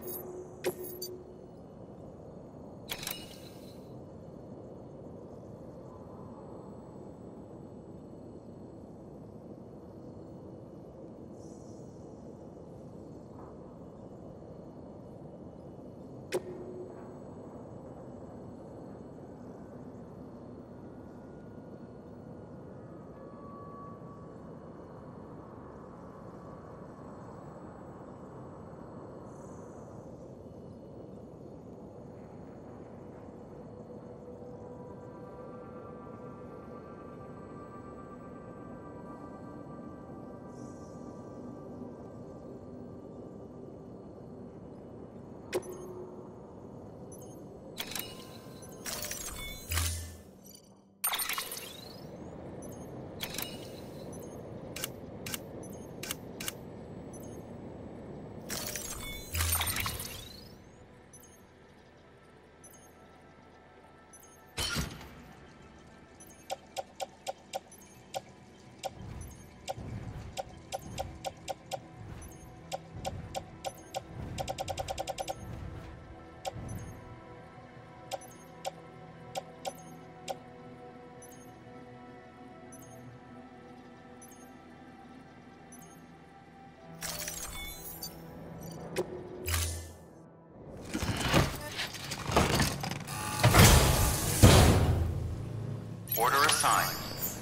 Order assigned.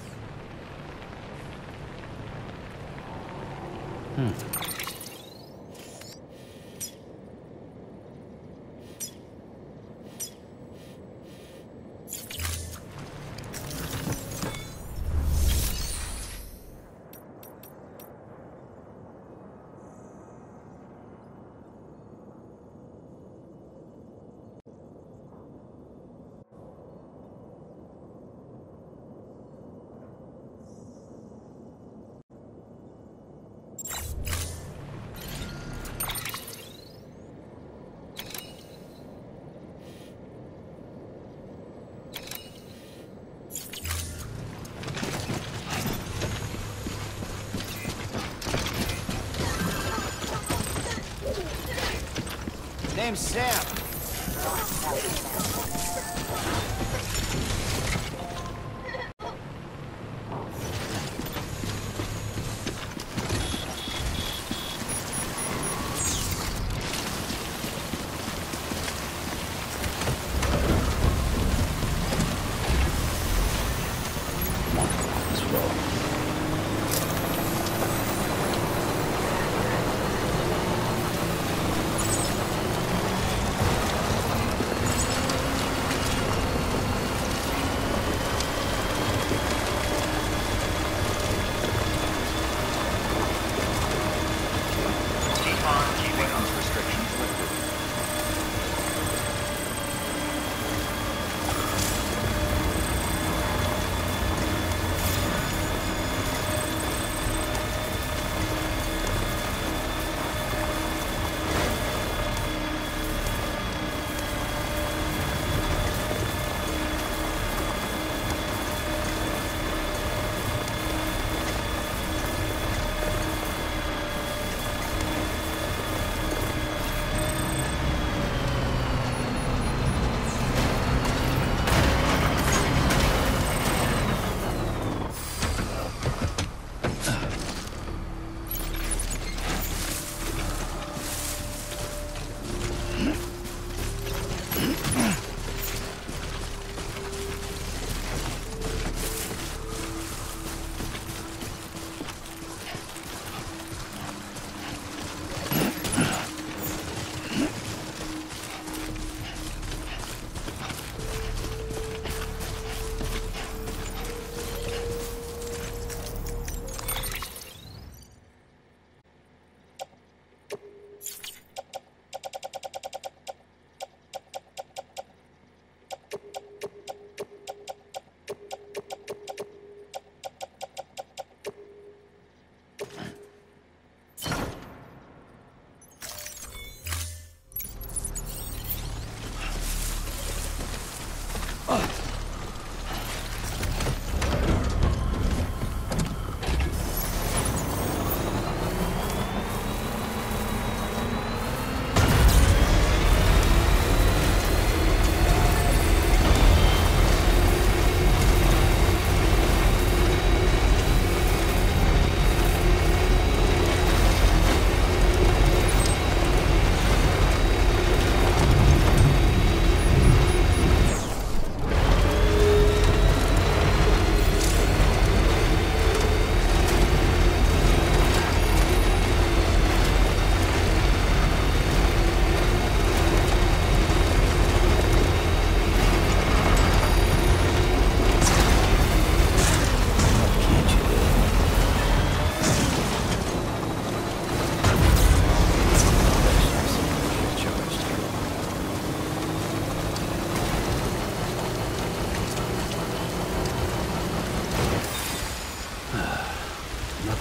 Name's Sam.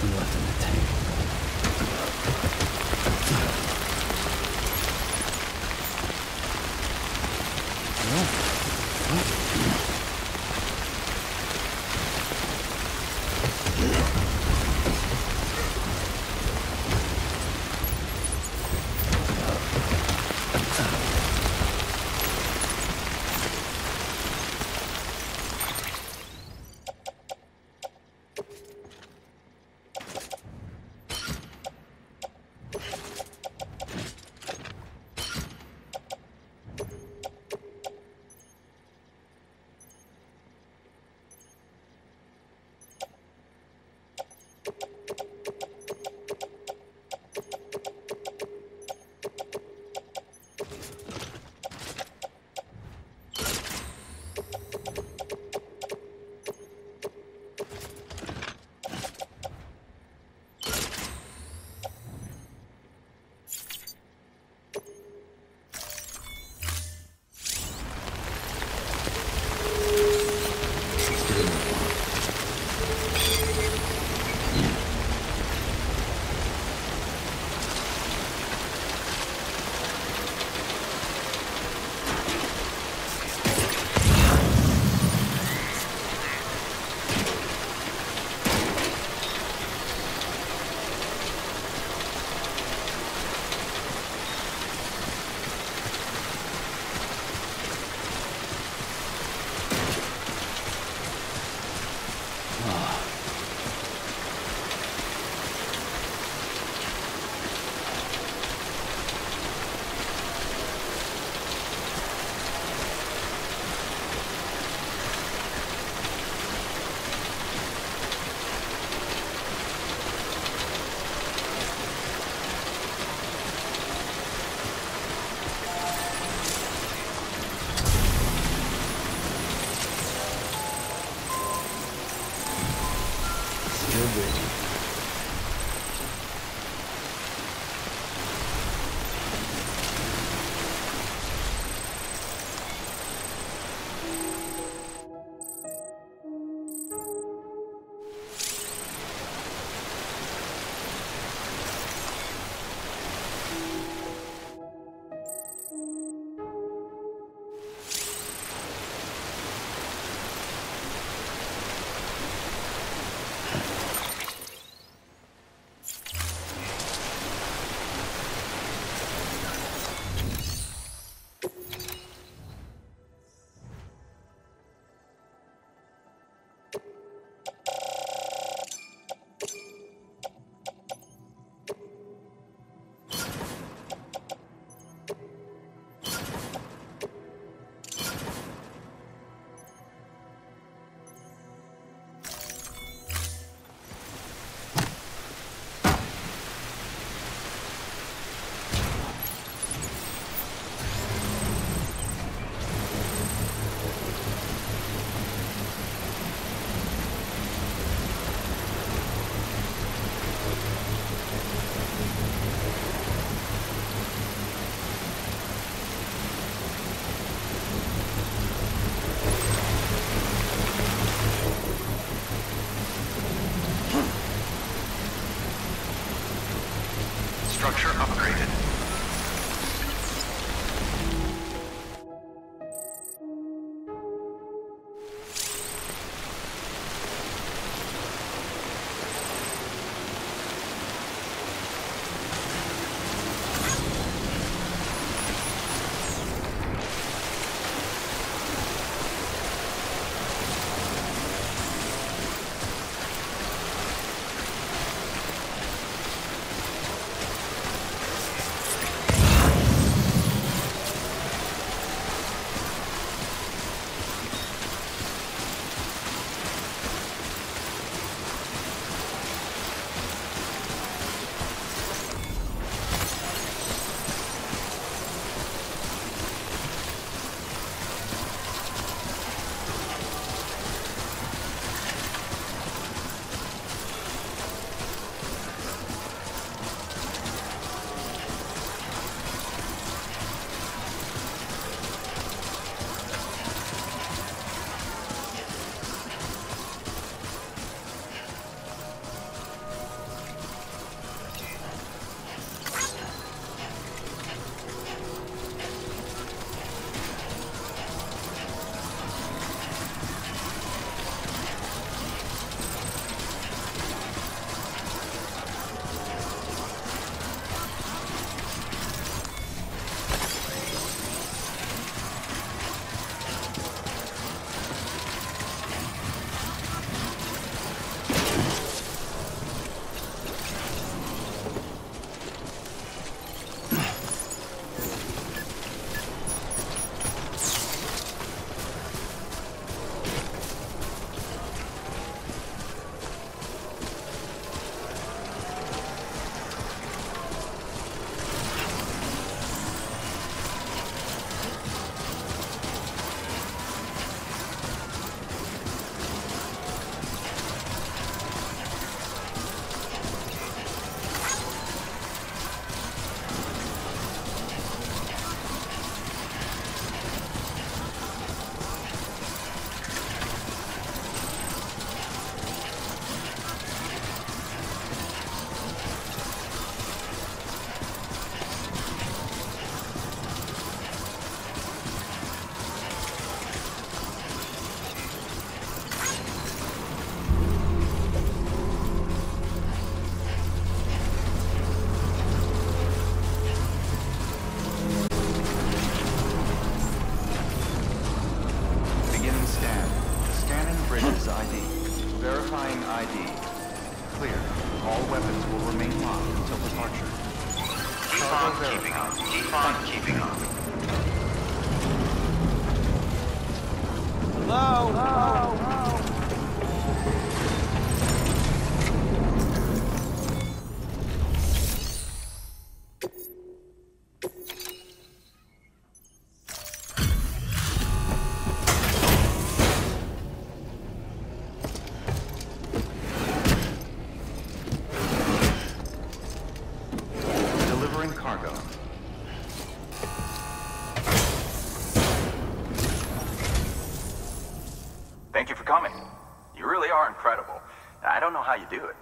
nothing left in the tank. Structure upgraded. D. Clear. All weapons will remain locked until departure. Keep on keeping on. Keep on keeping on. Hello? Hello? Delivering cargo. Thank you for coming. You really are incredible. I don't know how you do it.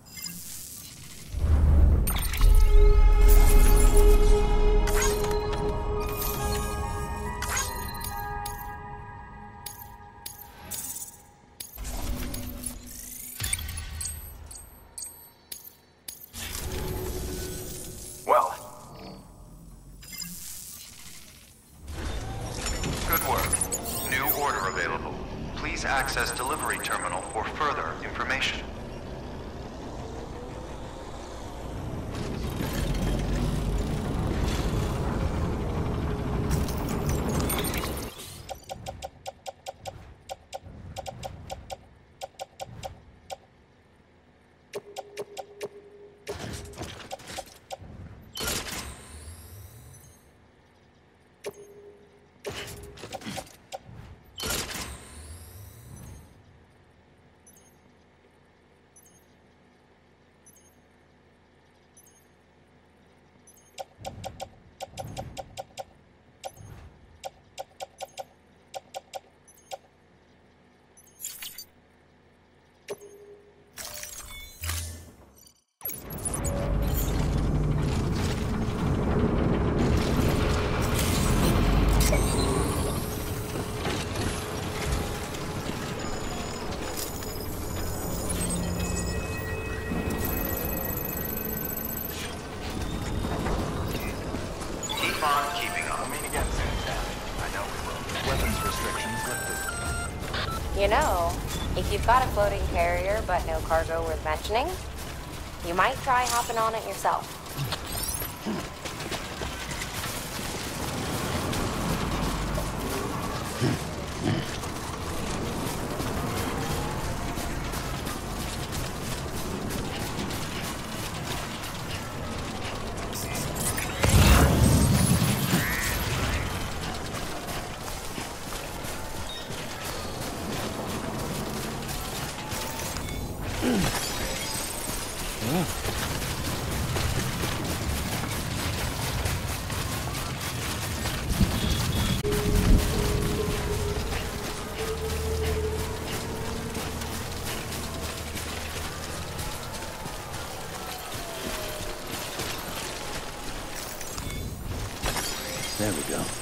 Well, Good work. New order available. Please access delivery terminal for further information. keep on keeping on. We'll meet again soon, Sam. I know we will. Weapons restrictions lifted. You know, if you've got a floating carrier but no cargo worth mentioning, you might try hopping on it yourself. There we go.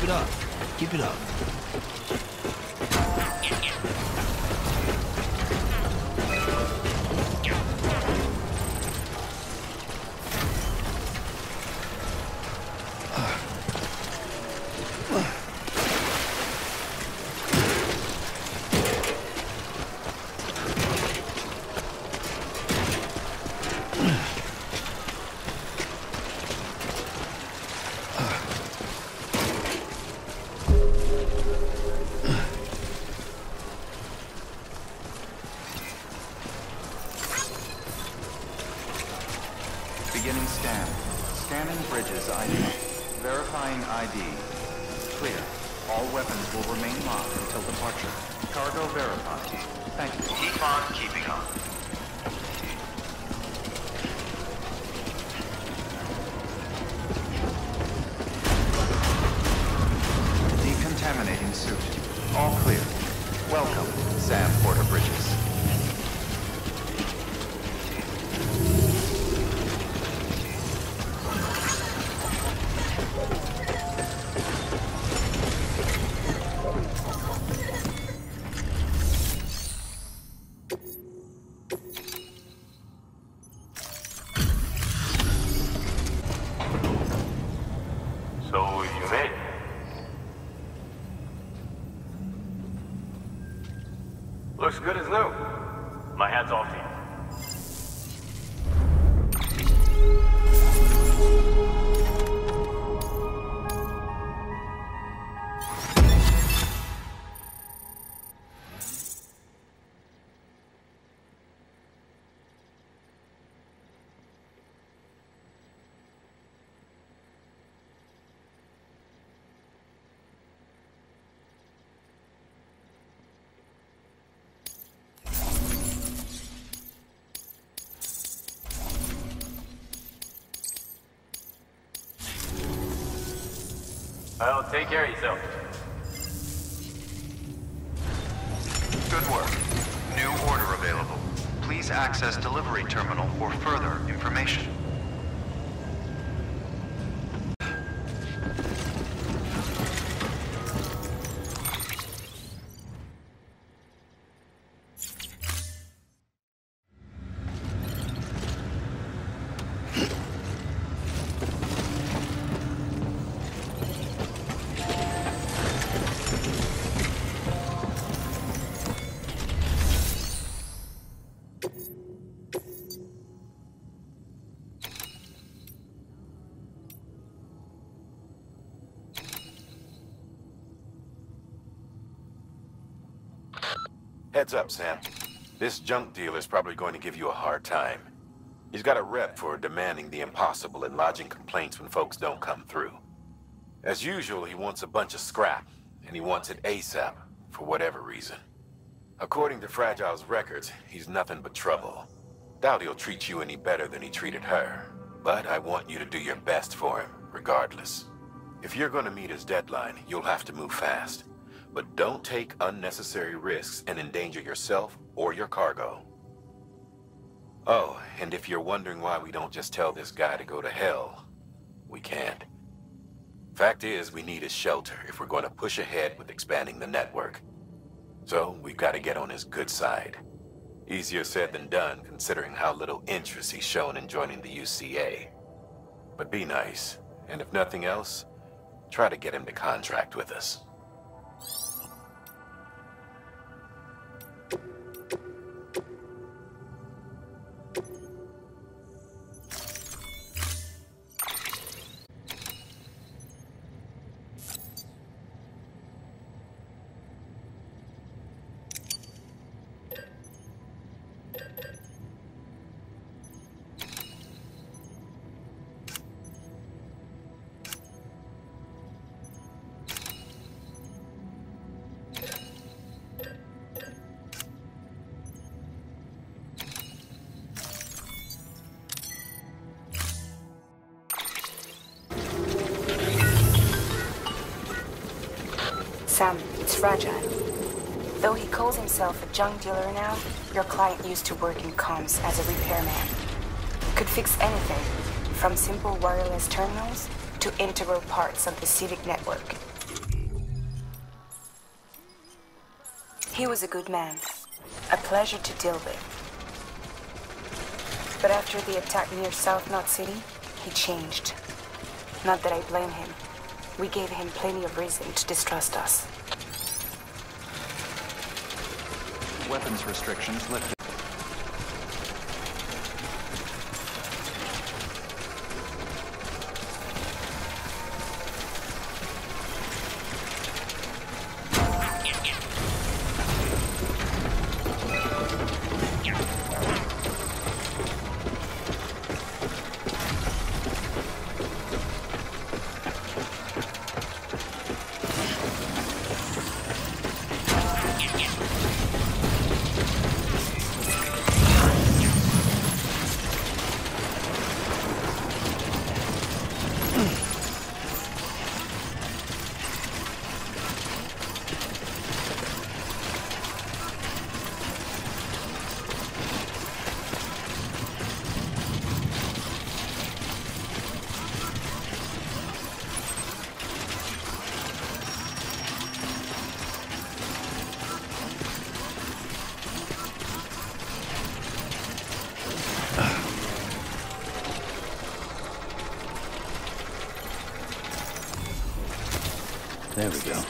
it up. Keep it up. Beginning scan. Scanning bridges ID. Verifying ID. Clear. All weapons will remain locked until departure. Cargo verified. Thank you. Keep on keeping on. Decontaminating suit. All clear. Welcome, Sam Porter Bridges. So you made it. Looks good as new. My hat's off to you. Well, take care of yourself. Good work. New order available. Please access delivery terminal for further information. Heads up, Sam. This junk dealer's probably going to give you a hard time. He's got a rep for demanding the impossible and lodging complaints when folks don't come through. As usual, he wants a bunch of scrap, and he wants it ASAP, for whatever reason. According to Fragile's records, he's nothing but trouble. Doubt he'll treat you any better than he treated her, but I want you to do your best for him, regardless. If you're going to meet his deadline, you'll have to move fast. But don't take unnecessary risks and endanger yourself or your cargo. Oh, and if you're wondering why we don't just tell this guy to go to hell, we can't. Fact is, we need his shelter if we're going to push ahead with expanding the network. So, we've got to get on his good side. Easier said than done, considering how little interest he's shown in joining the UCA. But be nice, and if nothing else, try to get him to contract with us. Sam, it's Fragile. Though he calls himself a junk dealer now, your client used to work in comms as a repairman. Could fix anything, from simple wireless terminals to integral parts of the civic network. He was a good man, a pleasure to deal with. But after the attack near South Knot City, he changed. Not that I blame him. We gave him plenty of reason to distrust us. Weapons restrictions lifted. There we go.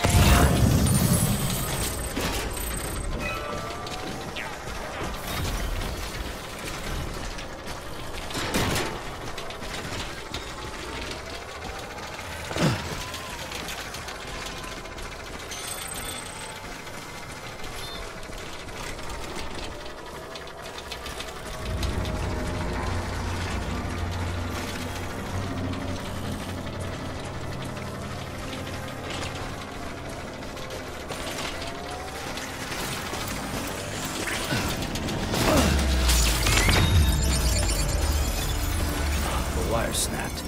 The wire snapped.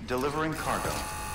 Delivering cargo.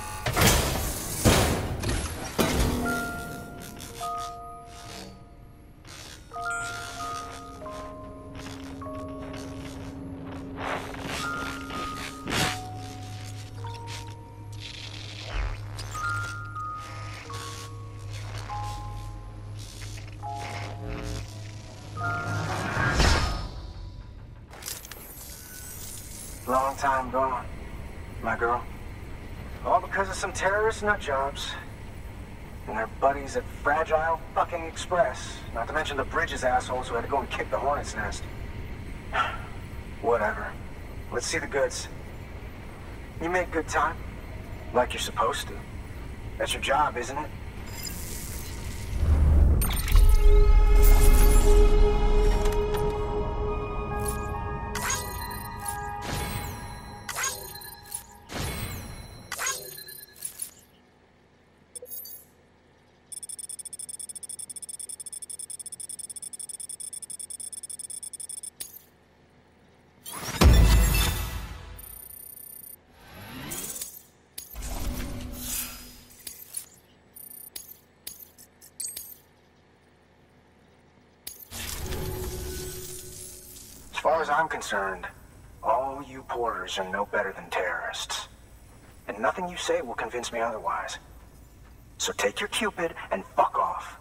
Long time gone, my girl. All because of some terrorist nutjobs. And their buddies at Fragile fucking Express. Not to mention the Bridges assholes who had to go and kick the hornet's nest. Whatever. Let's see the goods. You make good time. Like you're supposed to. That's your job, isn't it? As far as I'm concerned, all you porters are no better than terrorists. And nothing you say will convince me otherwise. So take your Cupid and fuck off.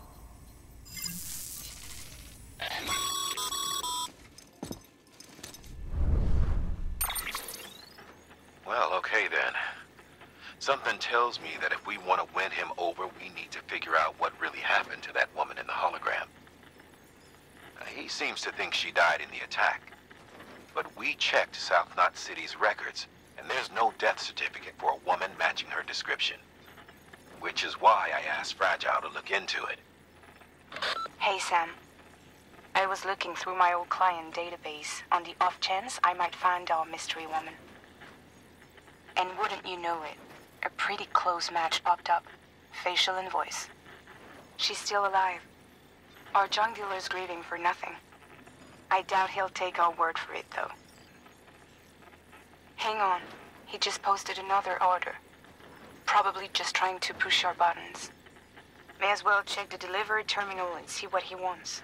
Well, okay then. Something tells me that if we want to win him over, we need to figure out what really happened to that woman in the hologram. He seems to think she died in the attack. But we checked South Knot City's records, and there's no death certificate for a woman matching her description. Which is why I asked Fragile to look into it. Hey, Sam. I was looking through my old client database on the off chance I might find our mystery woman. And wouldn't you know it, a pretty close match popped up. Facial and voice. She's still alive. Our junk dealer's grieving for nothing. I doubt he'll take our word for it, though. Hang on. He just posted another order. Probably just trying to push our buttons. May as well check the delivery terminal and see what he wants.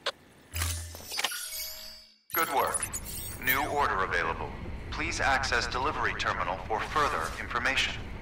Good work. New order available. Please access delivery terminal for further information.